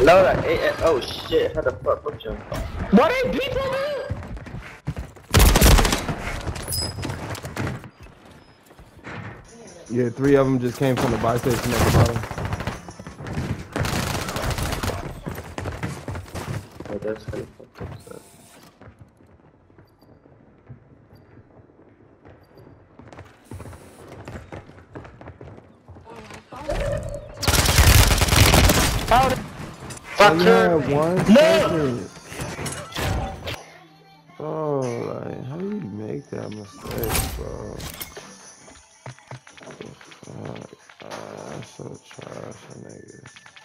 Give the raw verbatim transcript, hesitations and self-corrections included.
No, like, eh, eh, oh shit, how the fuck would you? What ain't people, man? Yeah, three of them just came from the buy station at the bottom. Oh, that's kind of fucked up stuff. How the Oh, yeah, fucker? one No! second. Bro, like, how do you make that mistake, bro? What the fuck? Ah, that's so trash, nigga.